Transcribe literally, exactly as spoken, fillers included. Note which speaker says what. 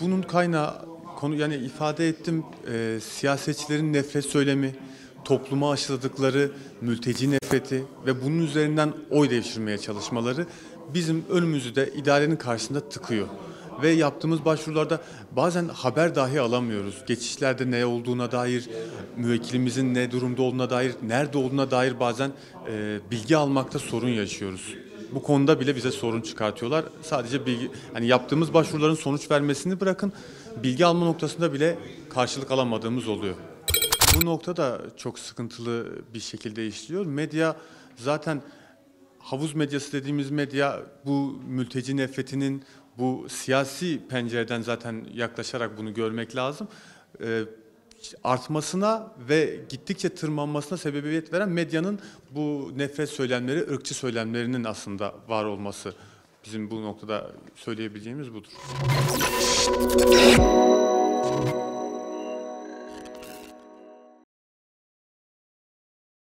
Speaker 1: bunun kaynağı, konu yani ifade ettim, e, siyasetçilerin nefret söylemi, topluma aşıladıkları mülteci nefreti ve bunun üzerinden oy devşirmeye çalışmaları bizim önümüzü de idarenin karşısında tıkıyor. Ve yaptığımız başvurularda bazen haber dahi alamıyoruz. Geçişlerde ne olduğuna dair, müvekkilimizin ne durumda olduğuna dair, nerede olduğuna dair bazen e, bilgi almakta sorun yaşıyoruz. Bu konuda bile bize sorun çıkartıyorlar. Sadece bilgi, hani yaptığımız başvuruların sonuç vermesini bırakın, bilgi alma noktasında bile karşılık alamadığımız oluyor. Bu nokta da çok sıkıntılı bir şekilde işliyor. Medya zaten, havuz medyası dediğimiz medya bu mülteci nefretinin bu siyasi pencereden zaten yaklaşarak bunu görmek lazım. Ee, artmasına ve gittikçe tırmanmasına sebebiyet veren medyanın bu nefret söylemleri, ırkçı söylemlerinin aslında var olması. Bizim bu noktada söyleyebileceğimiz budur.